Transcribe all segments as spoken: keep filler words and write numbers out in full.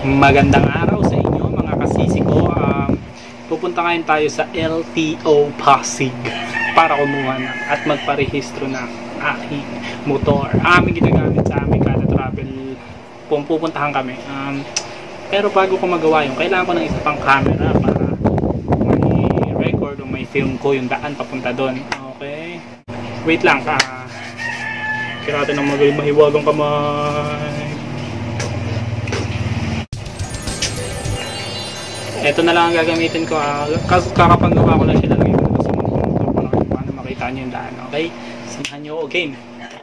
Magandang araw sa inyo mga kasisi ko. Um, pupunta ngayon tayo sa L T O PASIG para kumuha ng at magparehistro ng aking motor. Aming ginagamit sa aming kada travel kung pupuntahan kami. Um, pero bago ko magawa yun, kailangan ko ng isa pang camera para may record o may film ko yung daan papunta doon. Okay? Wait lang ka. Uh, kaya natin ang magaling mahiwagang kamay. Ito na lang ang gagamitin ko. Uh, kakapagawa ko lang siya ng ibang gusto mo kung paano makita nyo yung daan. Okay? Samahan nyo ako game.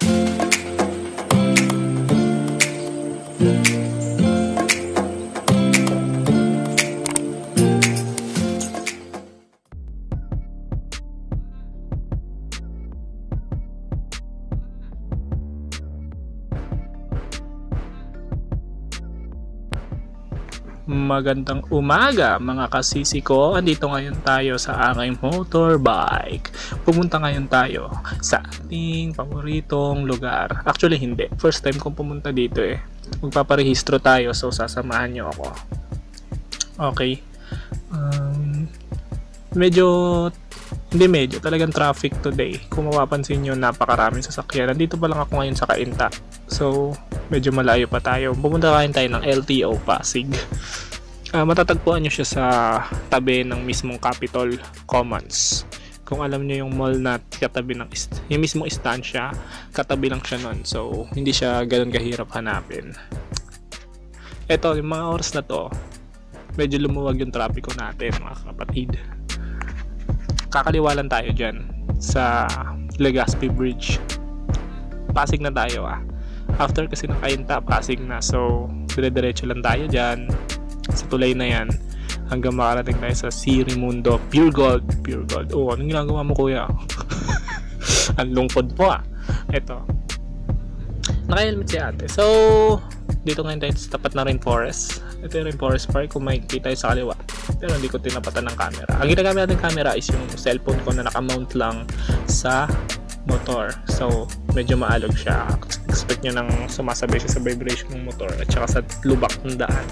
Magandang umaga mga kasisi ko. Andito ngayon tayo sa aking motorbike. Pumunta ngayon tayo sa ating paboritong lugar. Actually hindi, first time kong pumunta dito eh. Magpaparehistro tayo, so sasamahan nyo ako. Okay. um, Medyo Hindi medyo, talagang traffic today. Kung mapapansin nyo, napakaraming sasakyan. Nandito pa lang ako ngayon sa Kainta. So, medyo malayo pa tayo. Pumunta kain tayo ng L T O PASIG. Uh, matatagpuan nyo siya sa tabi ng mismong Capitol Commons. Kung alam nyo yung mall na katabi ng yung mismong istansya, katabi lang siya nun. So, hindi siya ganun kahirap hanapin. Eto, yung mga oras na to, medyo lumuwag yung trapiko natin, mga kapatid. Kakaliwalan tayo dyan sa Legazpi Bridge. Pasig na tayo ah. After kasi ng Kainta, Pasig na. So, dire-diretso lang tayo dyan sa tulay na yan hanggang makarating tayo sa Sirimundo. Pure gold. Pure gold. Oh, anong ginagawa mo kuya? Ang lungkod po ah. Ito. Naka-helmet si ate. So, dito ngayon tayo sa tapat na Rainforest. Ito yung Rainforest Park kung makikita tayo sa kaliwa. Pero hindi ko tinapatan ng camera. Ang ginagamit natin camera is yung cellphone ko na nakamount lang sa motor. So, medyo maalog siya. Expect nyo nang sumasabay siya sa vibration ng motor at saka sa lubak ng daan.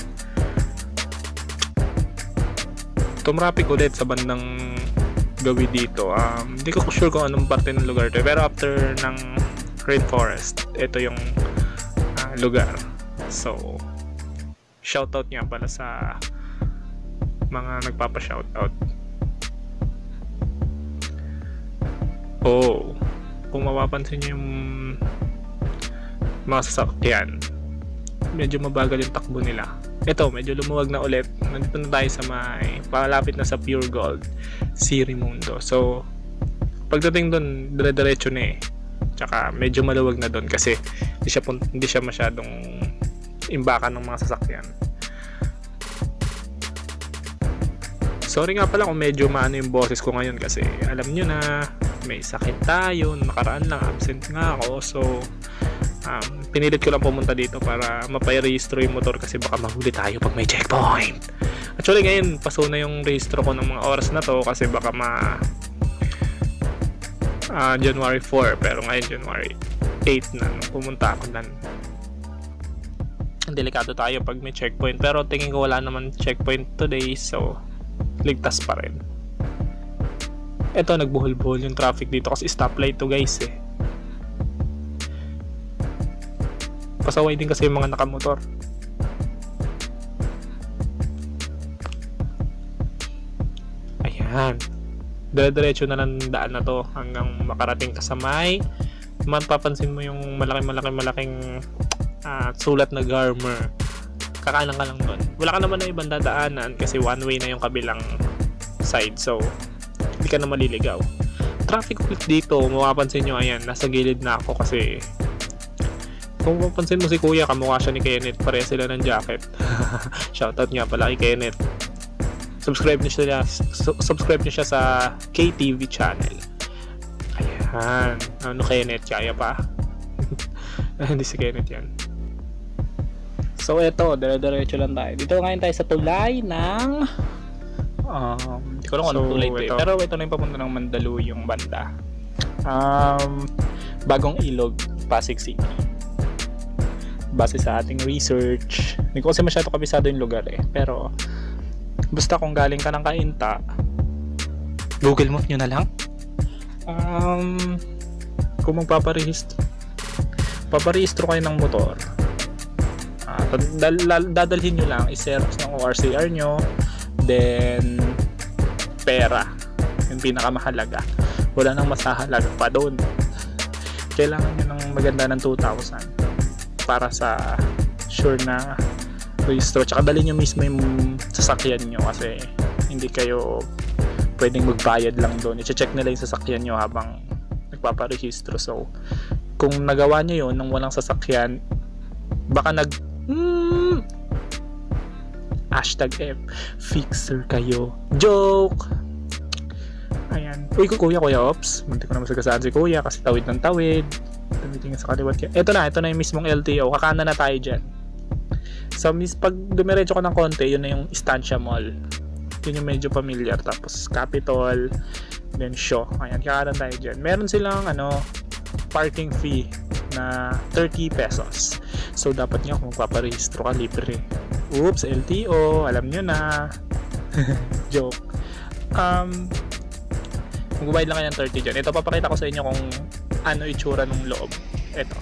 Tumrapik ulit sa bandang gawi dito. Um, hindi ko sure kung anong parte ng lugar ito. Pero after ng Rainforest, ito yung uh, lugar. So, shoutout nga pala sa mga nagpapa-shoutout. Oh, kung mapapansin nyo yung mga sasakyan, medyo mabagal yung takbo nila. Ito, medyo lumuwag na ulit. Nandito na tayo sa may palapit na sa Pure Gold, Sirimundo. So, pagdating doon, dire-diretso na eh. Tsaka medyo maluwag na doon kasi hindi siya, hindi siya masyadong imbakan ng mga sasakyan. Sorry nga pala kung medyo maano yung boses ko ngayon kasi alam nyo na may sakit tayo. Nakaraan lang, absent nga ako. So, um, pinilit ko lang pumunta dito para mapay-rehistro yung motor kasi baka mahuli tayo pag may checkpoint. Actually ngayon, paso na yung rehistro ko ng mga oras na to kasi baka ma uh, January four, pero ngayon January eight na nung pumunta ako nan. Delikado tayo pag may checkpoint, pero tingin ko wala naman checkpoint today, so ligtas pa rin. Eto, nagbuhol-buhol yung traffic dito kasi stoplight to guys eh. Pasaway din kasi yung mga nakamotor. Ayan, dire-diretso na lang daan na to hanggang makarating ka sa may mapapansin mo yung malaking-malaking-malaking uh, sulat na Garmer. Kakanan ka lang doon. Wala ka naman na ibang dadaanan kasi one way na yung kabilang side. So, hindi ka na maliligaw. Traffic ulit dito. Mapapansin nyo, ayan, nasa gilid na ako kasi kung mapapansin mo si kuya, kamukha siya ni Kenneth. Pareha sila ng jacket. Shoutout nga pala kay Kenneth. Subscribe niyo siya, subscribe niyo siya sa K T V channel. Ayan. Ano Kenneth? Kaya pa? Hindi si Kenneth yan. So eto, dire-diretso lang tayo. Dito ngayon tayo sa tulay ng um, hindi ko lang so, anong tulay ito, ito. Eh. Pero ito na yung papunta ng Mandaluyong banda. Um, Bagong Ilog, Pasig City. base sa ating research. Hindi ko kasi masyado kabisado yung lugar eh. Pero, basta kung galing ka ng Cainta, Google mo nyo na lang. Um, kung magpaparehistro, paparehistro kayo ng motor, uh, dal- dadalhin nyo lang is-xerox ng O R C R nyo, then, pera. Yung pinakamahalaga. Wala nang masahalaga pa doon. Kailangan nyo ng maganda ng two thousand para sa sure na registro. Tsaka dali nyo mismo yung sasakyan nyo kasi hindi kayo pwedeng magbayad lang doon. I-check nila yung sasakyan nyo habang nagpaparehistro. So, kung nagawa nyo yun nang walang sasakyan, baka nag hmm, hashtag F fixer kayo. Joke! Ayan. Uy, kuya, kuya, ops. Hindi ko na masagasaan si kuya kasi tawid ng tawid. Tumitingin sa kaliwat. Ito na, ito na yung mismong L T O. Kakana na tayo dyan. So, mis pag dumiretso ko ng konti, yun na yung Estancia Mall. Yun yung medyo familiar. Tapos, Capitol. Then, Shaw. Ayan, kakanan tayo dyan. Meron silang, ano, parking fee na thirty pesos. So, dapat nyo kung magpaparehistro ka, libre. Oops, L T O. Alam nyo na. Joke. Um... Magbabayad lang kayo ng thirty dyan. Ito, papakita ko sa inyo kung ano itsura ng loob. Ito.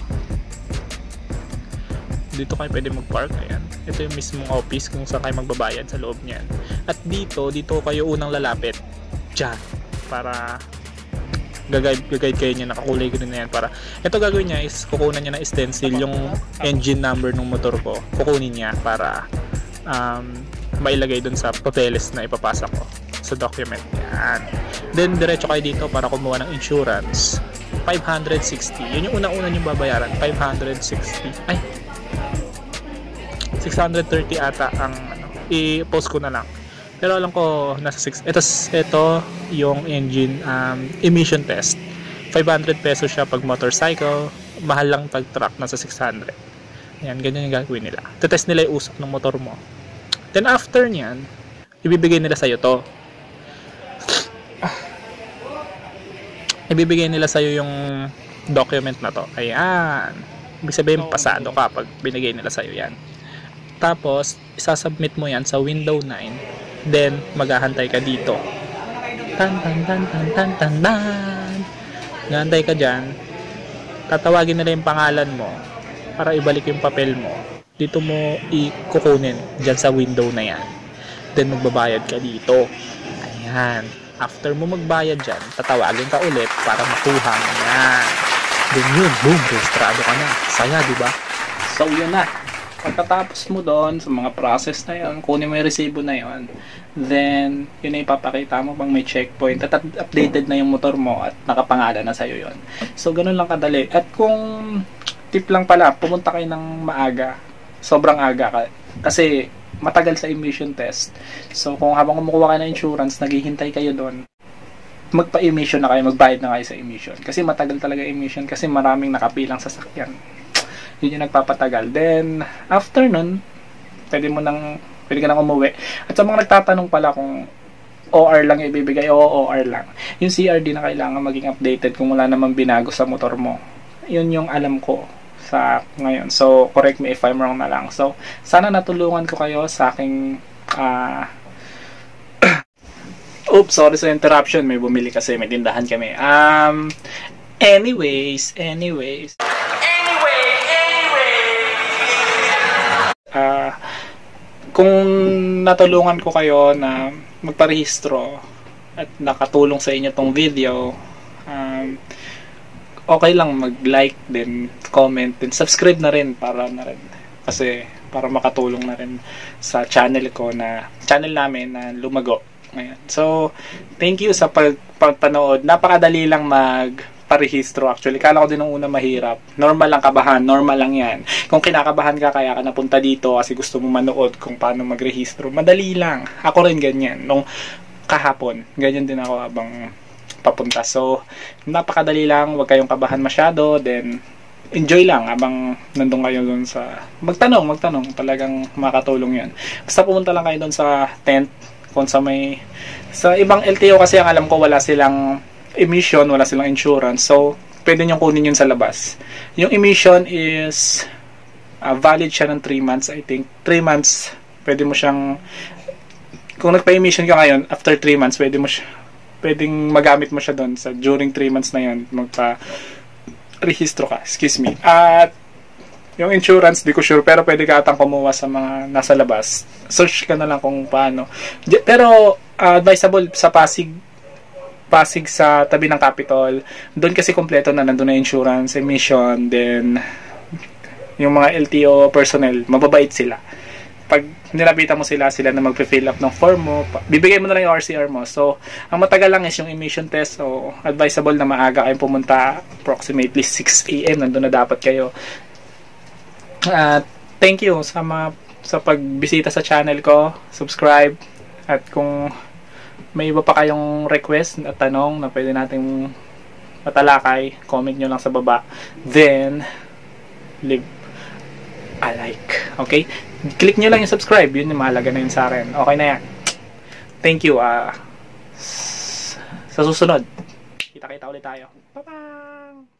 Dito kayo pwede mag-park. Ayan. Ito yung mismong office kung saan kayo magbabayad sa loob niyan. At dito, dito kayo unang lalapit. Diyan. Para gagayad, gagayad kayo niya. Nakakulay green na yan. Para, ito gagawin niya is kukunan niya ng stencil yung engine number ng motor ko. Kukunin niya para um, mailagay dun sa papeles na ipapasa ko sa document. Yan. Then, diretso kayo dito para kumuha ng insurance. five hundred sixty. Yun yung unang-una yung babayaran. five hundred sixty. Ay! six hundred thirty ata ang ano, i-post ko na lang. Pero alam ko, nasa six. Ito, ito yung engine um, emission test. five hundred pesos siya pag motorcycle. Mahal lang pag truck. Nasa six hundred. Yan, ganyan yung gagawin nila. Tetest nila yung usok ng motor mo. Then, after nyan, ibibigay nila sa'yo to. Ibibigay nila sa'yo yung document na to. Ayan. Ibig sabihin, pasado ka pag binigay nila sa'yo yan. Tapos, isasubmit mo yan sa window nine. Then, maghahantay ka dito. Tan, tan, tan, tan, tan, tan, tan. Maghahantay ka dyan. Tatawagin nila yung pangalan mo para ibalik yung papel mo. Dito mo ikukunin dyan sa window na yan. Then, magbabayad ka dito. Ayan. After mo magbayad dyan, tatawagin ka ulit para makuha mo yan. Then yun, boom, registrado ka na. Saya, di ba? So, yun na. Pagkatapos mo doon sa mga process na yun, kunin mo yung resibo na yun, then, yun na ipapakita mo pang may checkpoint at updated na yung motor mo at nakapangalan na sa'yo yun. So, ganun lang kadali. At kung tip lang pala, pumunta kayo ng maaga. Sobrang aga ka. Kasi, matagal sa emission test. So, kung habang kumukuha kayo ng insurance, naghihintay kayo doon, magpa-emission na kayo, magbayad na kayo sa emission. Kasi matagal talaga emission kasi maraming nakapilang sasakyan. Yun yung nagpapatagal. Then, after nun, pwede mo nang, pwede ka nang umuwi. At sa mga nagtatanong pala kung O R lang ibibigay, oo, O R lang. Yung C R D na kailangan maging updated kung wala namang binago sa motor mo. Yun yung alam ko sa ngayon. So, correct me if I'm wrong na lang. So, sana natulungan ko kayo sa aking uh, oops, sorry sa interruption. May bumili kasi, may tindahan kami. Um, anyways, anyways. Anyway, anyway. Uh, kung natulungan ko kayo na magparehistro at nakatulong sa inyo tong video, um, okay lang mag-like din, comment din, subscribe na rin para na rin kasi para makatulong na rin sa channel ko na channel namin na lumago ngayon. So, thank you sa pag pagpanood. Napakadali lang magparehistro actually. Kala ko din nung una mahirap. Normal lang kabahan, normal lang 'yan. Kung kinakabahan ka kaya ka napunta dito kasi gusto mo manood kung paano magrehistro, madali lang. Ako rin ganyan nung kahapon. Ganyan din ako habang papunta. So, napakadali lang, huwag kayong kabahan masyado, then enjoy lang habang nandun kayo doon sa magtanong, magtanong, talagang makatulong yan. Basta pumunta lang kayo doon sa tent, kung sa may sa ibang L T O kasi ang alam ko wala silang emission, wala silang insurance, so pwede nyo kunin yun sa labas. Yung emission is Uh, valid siya ng three months, I think. three months, pwede mo siyang, kung nagpa-emission ka ngayon, after three months, pwede mo siya, pwedeng magamit mo siya doon sa during three months na yun, magpa-rehistro ka. Excuse me. At, yung insurance, di ko sure, pero pwede ka atang kumuha sa mga nasa labas. Search ka na lang kung paano. Pero, uh, advisable sa Pasig, Pasig sa tabi ng Capitol. Doon kasi kompleto na, nandun na insurance, emission, then, yung mga L T O personnel, mababait sila. Pag nilapitan mo sila, sila na magpe-fill up ng form mo, bibigay mo na lang yung R C R mo. So, ang matagal lang is yung emission test. So, advisable na maaga kayong pumunta, approximately six A M nandun na dapat kayo. Uh, thank you sa mga, sa pagbisita sa channel ko, subscribe, at kung may iba pa kayong request at tanong na pwede nating matalakay, comment nyo lang sa baba, then leave a like, okay? Click nyo lang yung subscribe, yun yung mahalaga na yun sa akin. Okay na yan, thank you. Uh, sa susunod kita-kita ulit tayo. Bye bye.